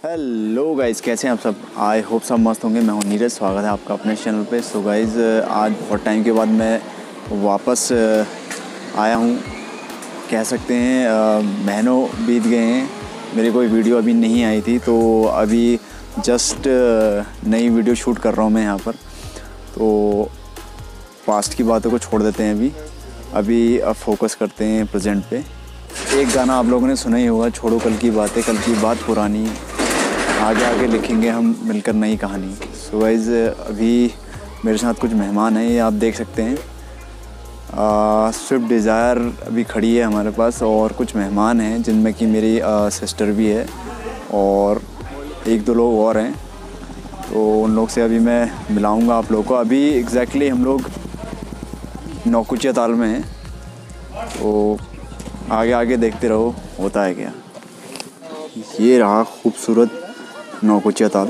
Hello guys, कैसे हैं आप सब। आई होप सब मस्त होंगे। मैं हूं नीरज, स्वागत है आपका अपने चैनल पे। सो गाइज़, आज बहुत टाइम के बाद मैं वापस आया हूं। कह सकते हैं महीनों बीत गए हैं, मेरी कोई वीडियो अभी नहीं आई थी। तो अभी जस्ट नई वीडियो शूट कर रहा हूं मैं यहाँ पर। तो पास्ट की बातों को छोड़ देते हैं अभी अब फोकस करते हैं प्रेजेंट पे। एक गाना आप लोगों ने सुना ही होगा, छोड़ो कल की बातें, कल की बात पुरानी, आगे आगे लिखेंगे हम मिलकर नई कहानी। सो गाइज़, अभी मेरे साथ कुछ मेहमान हैं, ये आप देख सकते हैं। स्विफ्ट डिज़ायर अभी खड़ी है हमारे पास, और कुछ मेहमान हैं जिनमें कि मेरी सिस्टर भी है और एक दो लोग और हैं। तो उन लोग से अभी मैं मिलाऊंगा आप लोगों को। अभी एग्जैक्टली हम लोग नौकुचिया ताल में हैं, तो आगे आगे देखते रहो होता है क्या। ये रहा खूबसूरत नौकुचिया ताल।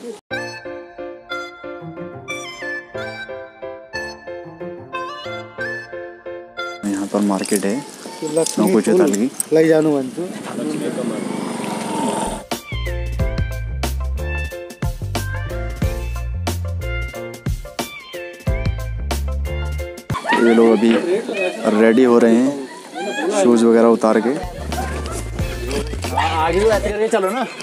यहाँ पर मार्केट है नौकुचिया ताल की। ये लोग अभी रेडी हो रहे हैं, शूज़ वगैरह उतार के। आगे भी ऐसे करके चलो ना।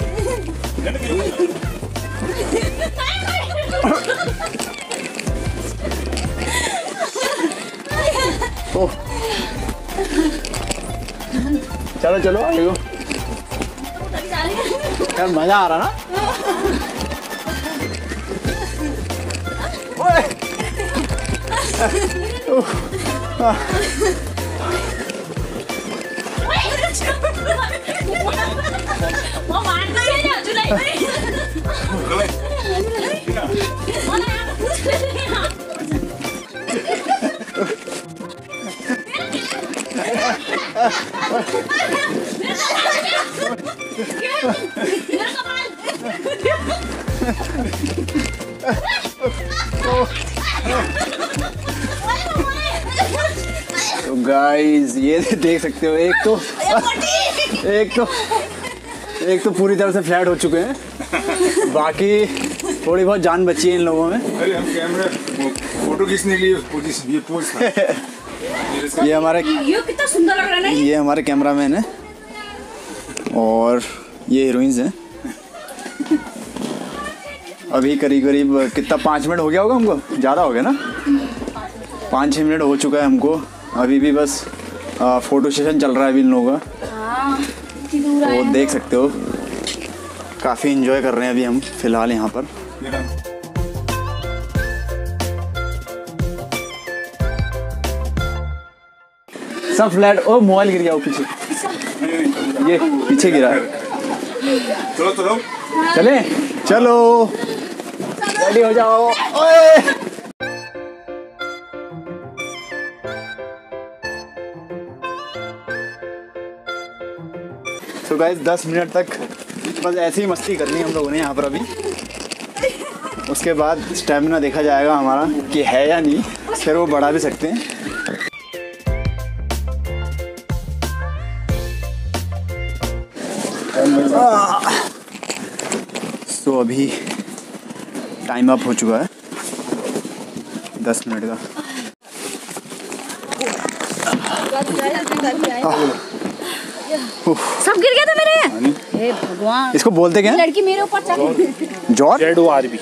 चलो चलो आगे को। यार मजा आ रहा ना। तो गाइस, ये देख सकते हो, एक तो पूरी तरह से फ्लैट हो चुके हैं, बाकी थोड़ी बहुत जान बची है इन लोगों में। अरे हम कैमरा फोटो खींचने के लिए पोज ये हमारे कितना सुंदर लग रहा है ना। ये हमारे कैमरामैन है और ये हीरोइंस हैं। अभी करीब कितना 5 मिनट हो गया होगा हमको, ज़्यादा हो गया ना, 5-6 मिनट हो चुका है हमको। अभी भी बस फ़ोटो सेशन चल रहा है अभी इन लोगों का। तो देख सकते हो काफ़ी इंजॉय कर रहे हैं अभी हम फ़िलहाल यहाँ पर। सब फ्लैट। ओ मोबाइल गिर गया वो पीछे, ये पीछे गिरा है। चलो चले चलो, रेडी हो जाओ। ओए तो गाइस, 10 मिनट तक बस ऐसे ही मस्ती करनी है हम लोगों ने यहाँ पर अभी। उसके बाद स्टेमिना देखा जाएगा हमारा कि है या नहीं, फिर वो बढ़ा भी सकते हैं। तो अभी टाइम अप हो चुका है 10 मिनट का। सब गिर गया था मेरे। हे भगवान, इसको बोलते क्या हैं? लड़की मेरे ऊपर चढ़। जॉर्ज ZORB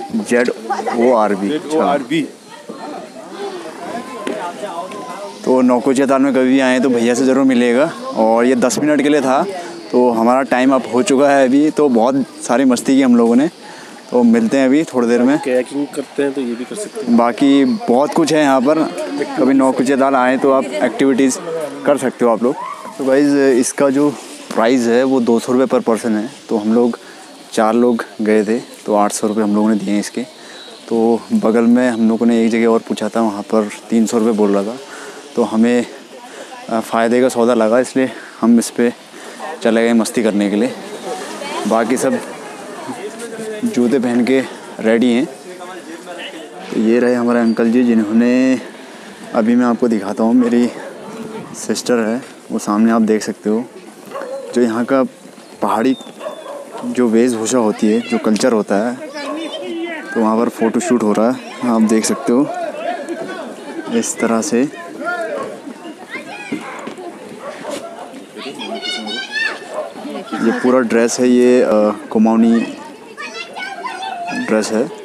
तो नौकुचिया ताल में कभी भी आए तो भैया से ज़रूर मिलेगा। और ये 10 मिनट के लिए था, तो हमारा टाइम अप हो चुका है अभी। तो बहुत सारी मस्ती की हम लोगों ने, तो मिलते हैं अभी थोड़ी देर में। कैकिंग करते हैं तो ये भी कर सकते हैं। बाकी बहुत कुछ है यहाँ पर, कभी नौकुचिया ताल आए तो आप एक्टिविटीज़ कर सकते हो आप लोग। तो गाइज़, इसका जो प्राइस है वो 200 रुपये पर पर्सन है। तो हम लोग 4 लोग गए थे, तो 800 रुपये हम लोगों ने दिए इसके। तो बगल में हम लोगों ने एक जगह और पूछा था, वहाँ पर 300 रुपये बोल रहा था। तो हमें फ़ायदे का सौदा लगा, इसलिए हम इस पर चले गए मस्ती करने के लिए। बाकी सब जूते पहन के रेडी हैं। तो ये रहे हमारे अंकल जी, जिन्होंने अभी मैं आपको दिखाता हूँ, मेरी सिस्टर है वो सामने आप देख सकते हो। जो यहाँ का पहाड़ी जो वेशभूषा होती है, जो कल्चर होता है, तो वहाँ पर फ़ोटो शूट हो रहा है। आप देख सकते हो इस तरह से। ये पूरा ड्रेस है, ये कुमाऊनी ड्रेस है।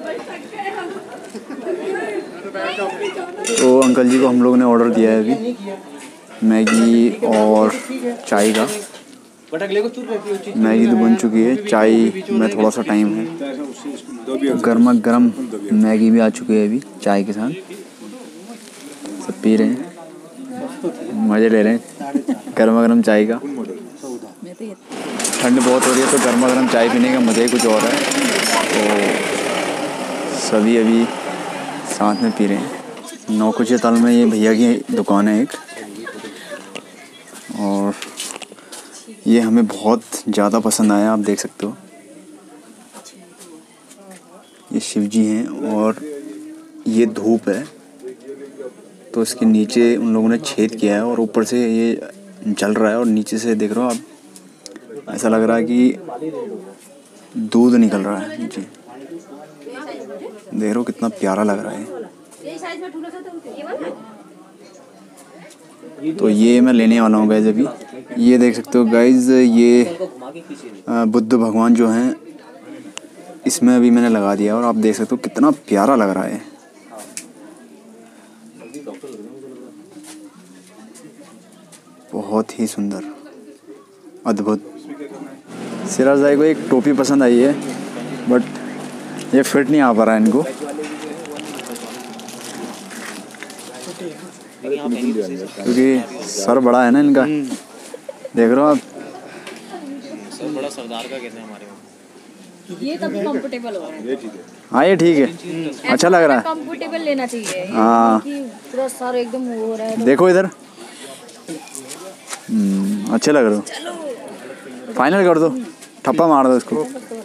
तो अंकल जी को हम लोग ने ऑर्डर दिया है अभी मैगी और चाय का। मैगी तो बन चुकी है, चाय में थोड़ा सा टाइम है। गर्मा गर्म मैगी भी आ चुकी है अभी चाय के साथ। सब पी रहे हैं, मज़े ले रहे हैं गर्मा गर्म चाय का। ठंड बहुत हो रही है तो गर्मा गर्म चाय पीने का मज़ा ही कुछ और है। तो सभी अभी साथ में पी रहे हैं। नौकुचिया ताल में ये भैया की दुकान है एक, और ये हमें बहुत ज़्यादा पसंद आया। आप देख सकते हो ये शिव जी हैं और ये धूप है, तो इसके नीचे उन लोगों ने छेद किया है और ऊपर से ये जल रहा है और नीचे से देख रहे हो आप, ऐसा लग रहा है कि दूध निकल रहा है नीचे। देख रहे हो कितना प्यारा लग रहा है। तो ये मैं लेने वाला हूँ गाइज अभी। ये देख सकते हो गाइज, ये बुद्ध भगवान जो हैं इसमें अभी मैंने लगा दिया और आप देख सकते हो कितना प्यारा लग रहा है। बहुत ही सुंदर, अद्भुत। सिराज भाई को एक टोपी पसंद आई है बट ये फिट नहीं आ पा रहा है इनको। क्योंकि सर बड़ा है ना इनका, देख रहे हो आप। सर बड़ा सरदार का कहते हैं हमारे में। ये तभी कंफर्टेबल हो रहा है। हाँ ये ठीक है, अच्छा लग रहा है। कंफर्टेबल लेना चाहिए। हाँ पूरा सर एकदम हो रहा है। देखो इधर, अच्छे लग रहे हो। फाइनल कर दो, ठप्पा मार दो इसको।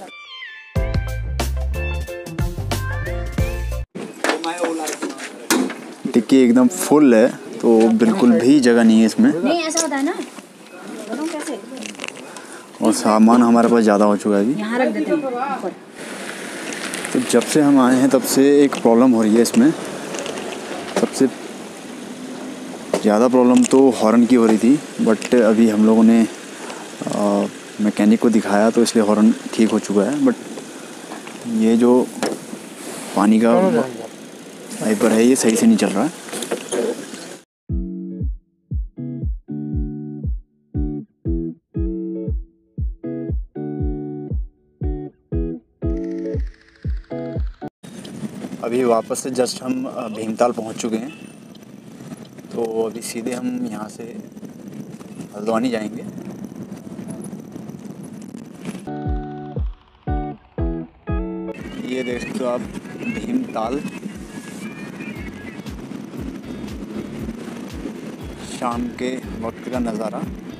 टिक्की एकदम फुल है तो बिल्कुल भी जगह नहीं है इसमें। नहीं ऐसा होता है ना, कैसे? और सामान हमारे पास ज़्यादा हो चुका है अभी। यहाँ रख देते हैं ऊपर। तो जब से हम आए हैं तब से एक प्रॉब्लम हो रही है इसमें। सबसे ज़्यादा प्रॉब्लम तो हॉर्न की हो रही थी, बट अभी हम लोगों ने मैकेनिक को दिखाया तो इसलिए हॉर्न ठीक हो चुका है। बट ये जो पानी का वाइपर है ये सही से नहीं चल रहा है। अभी वापस से जस्ट हम भीमताल पहुंच चुके हैं, तो अभी सीधे हम यहाँ से हल्द्वानी जाएंगे। ये देख सकते हो आप भीमताल, शाम के वक्त का नज़ारा।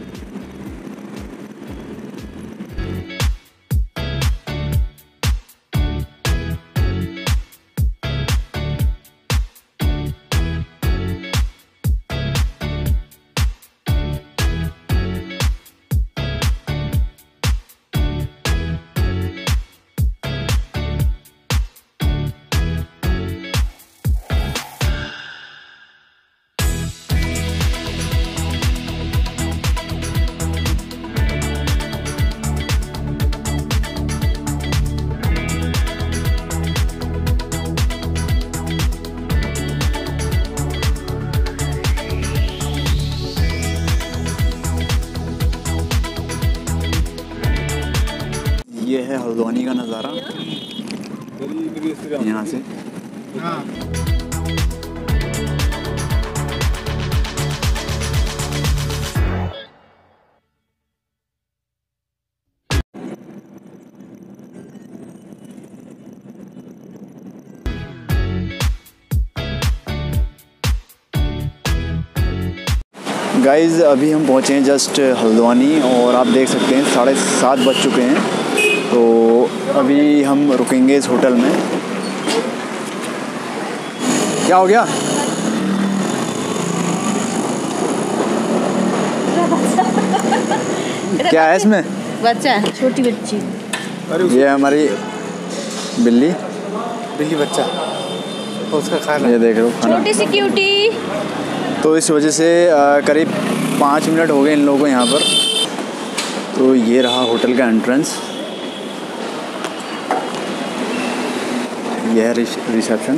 ये है हल्द्वानी का नज़ारा यहाँ से। गाइज़ अभी हम पहुँचे हैं जस्ट हल्द्वानी और आप देख सकते हैं 7:30 बज चुके हैं। तो अभी हम रुकेंगे इस होटल में। क्या हो गया? क्या है इसमें? बच्चा छोटी बच्ची। ये हमारी बिल्ली, बिल्ली बच्चा तो उसका खाना। ये देख रहे हो खाना। छोटी सी क्यूटी। तो इस वजह से करीब 5 मिनट हो गए इन लोगों को यहाँ पर। तो ये रहा होटल का एंट्रेंस, यह है रिसेप्शन,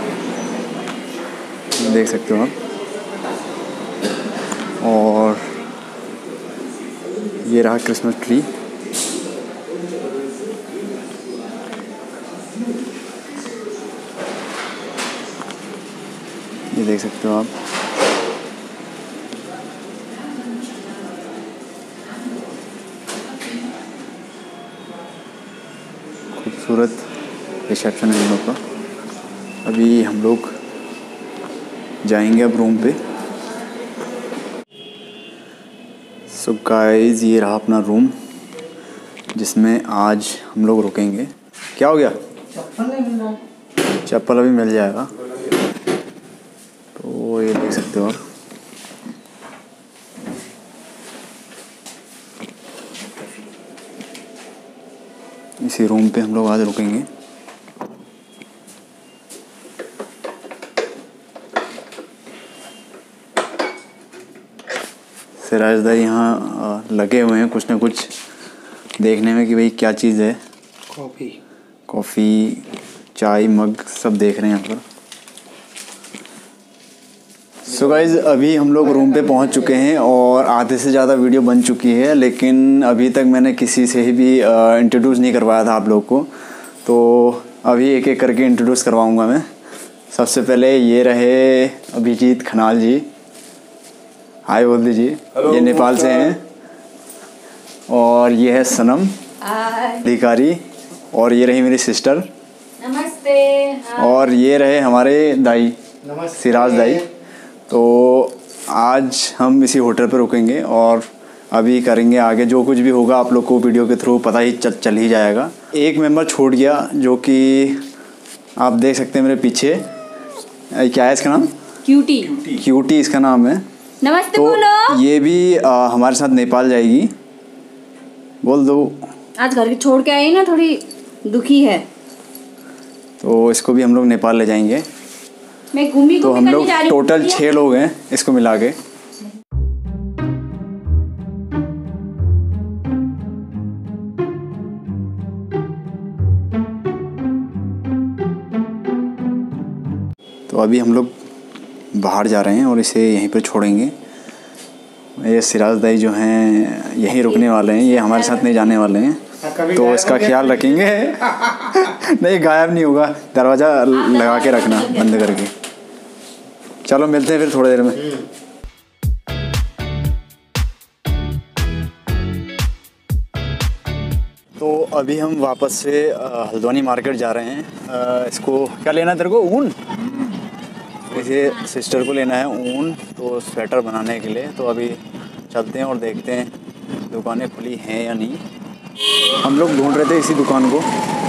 देख सकते हो आप। और ये रहा क्रिसमस ट्री। ये देख सकते हो आप। खूबसूरत रिसेप्शन है इन लोग का। अभी हम लोग जाएंगे अब रूम पे। सो गाइस, ये रहा अपना रूम जिसमें आज हम लोग रुकेंगे। क्या हो गया? चप्पल अभी मिल जाएगा। तो ये देख सकते हो आप। इसी रूम पे हम लोग आज रुकेंगे। सिराज भाई यहाँ लगे हुए हैं कुछ ना कुछ देखने में कि भाई क्या चीज़ है। कॉफ़ी, चाय, मग सब देख रहे हैं यहाँ पर। सो गाइज़, अभी हम लोग रूम पे पहुँच चुके हैं और आधे से ज़्यादा वीडियो बन चुकी है, लेकिन अभी तक मैंने किसी से भी इंट्रोड्यूस नहीं करवाया था आप लोग को। तो अभी एक एक करके इंट्रोड्यूस करवाऊँगा मैं। सबसे पहले ये रहे अभिजीत खनाल जी, हाय बोल दीजिए। ये नेपाल से हैं। और ये है सनम अधिकारी, और ये रही मेरी सिस्टर। नमस्ते। और ये रहे हमारे दाई, सिराज दाई। तो आज हम इसी होटल पर रुकेंगे और अभी करेंगे आगे जो कुछ भी होगा आप लोग को वीडियो के थ्रू पता ही चल ही जाएगा। एक मेंबर छूट गया जो कि आप देख सकते हैं मेरे पीछे। क्या है इसका नाम? क्यूटी। क्यूटी इसका नाम है। नमस्ते तो बोलो। ये भी हमारे साथ नेपाल जाएगी। बोल दो। आज घर की छोड़ के आई ना, थोड़ी दुखी है। तो इसको भी हम लोग नेपाल ले जाएंगे। मैं घूमी तो हम लोग टोटल 6 लोग हैं इसको मिला के। तो अभी हम लोग बाहर जा रहे हैं और इसे यहीं पर छोड़ेंगे। ये सिराज दाई जो हैं यहीं रुकने वाले हैं, ये हमारे साथ नहीं जाने वाले हैं। तो इसका ख्याल रखेंगे। नहीं, गायब नहीं होगा, दरवाज़ा लगा के रखना बंद करके। चलो मिलते हैं फिर थोड़ी देर में। तो अभी हम वापस से हल्द्वानी मार्केट जा रहे हैं। इसको क्या लेना है तेरे को? ऊन। इसे सिस्टर को लेना है ऊन, तो स्वेटर बनाने के लिए। तो अभी चलते हैं और देखते हैं दुकानें खुली हैं या नहीं। हम लोग ढूंढ रहे थे इसी दुकान को,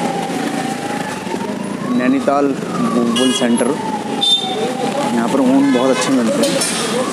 नैनीताल वूल सेंटर। यहाँ पर ऊन बहुत अच्छे मिलते हैं।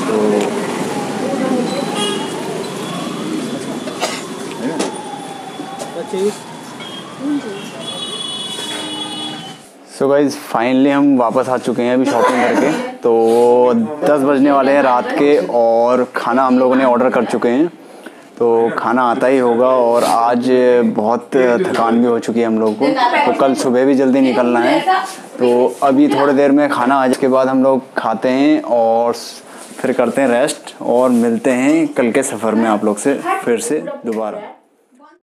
सो गाइज़, फाइनली हम वापस आ चुके हैं अभी शॉपिंग करके। तो 10 बजने वाले हैं रात के और खाना हम लोगों ने ऑर्डर कर चुके हैं। तो खाना आता ही होगा और आज बहुत थकान भी हो चुकी है हम लोग को। तो कल सुबह भी जल्दी निकलना है। तो अभी थोड़ी देर में खाना आ जाने के बाद हम लोग खाते हैं और फिर करते हैं रेस्ट और मिलते हैं कल के सफ़र में आप लोग से फिर से दोबारा।